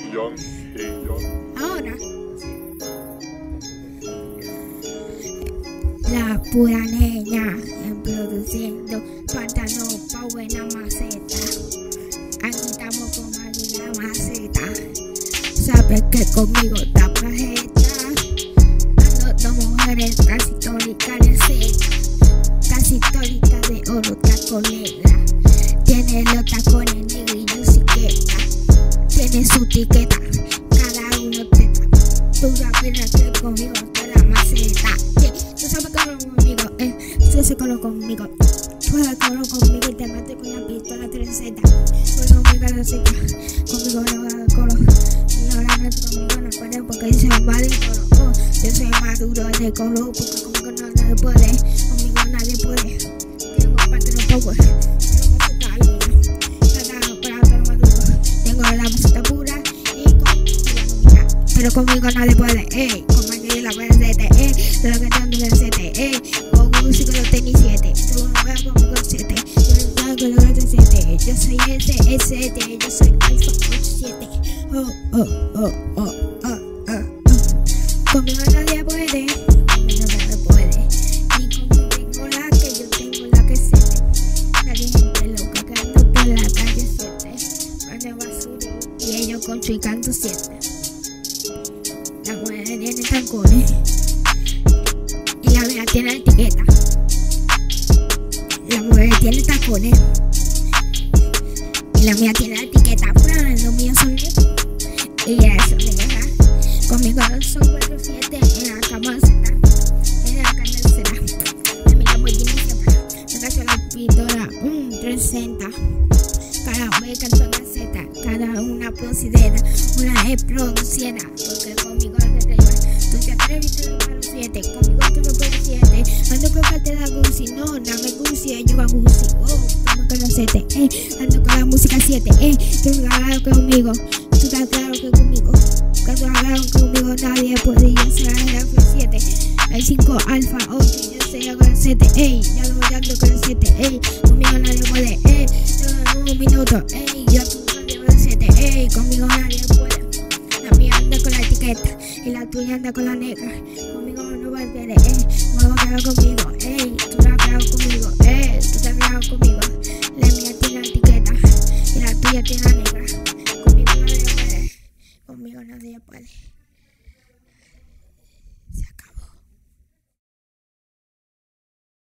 Ahora, la pura niña produciendo pantano pa' buena maceta. Aquí estamos con la maceta. Sabes que conmigo está pajeta. Ando dos mujeres casi tolitas de seda, casi tolitas de oro, taco negra. Tiene los tacones negros y yo siqueta. Tiene su tiqueta, cada uno teta. Tú sabes que conmigo está la maceta. Tú sabes que conmigo, tú sabes que conmigo. Tú sabes que conmigo y te maté con la pistola 3Z. Conmigo la Z, conmigo no va a coro. No la meto conmigo, no puede porque se va de coro. Yo soy más duro de coro porque conmigo nadie puede. Conmigo nadie puede. Tengo parte de power. Tengo la maceta pura y pero conmigo nadie puede, como aquí la maceta, de lo que tengo en el 7, con música los tenis 7, tú no veas conmigo 7, yo no tengo los 7, yo soy ese, yo soy Alpha 87, conmigo nadie puede, conmigo nadie puede, ni conmigo tengo la que yo tengo la que 7, la gente loca que ando por la calle 7, ando basura y ellos con su canto 7. La mujer tiene tacones y la mía tiene etiqueta. La mujer tiene tacones y la mía tiene etiqueta. Los míos son negros y eso, ¿verdad? Conmigo son 4-7 en la cama Z, en la canal de mi Lamborghini Z. Me cacho la pistola 360. Cada vez canto en la Z, cada una procedera, una es producida, porque conmigo no te llevas. Tú te atreviste a los 7, conmigo tú no puedes 7. Ando con cartera Gucci, no, dame Gucci, yo a Gucci. Estamos con los 7, ando con la música 7, tú estás claro conmigo, tú estás claro que conmigo. Tú estás claro conmigo, nadie puede, yo soy el F7, el 5 Alpha 8, yo soy con el 7, ya lo voy ando con el 7, conmigo nadie puede, un minuto, yo con el 7, conmigo nadie puede. La mía anda con la etiqueta y la tuya anda con la negra. Conmigo no va a querer, no va a quedar conmigo.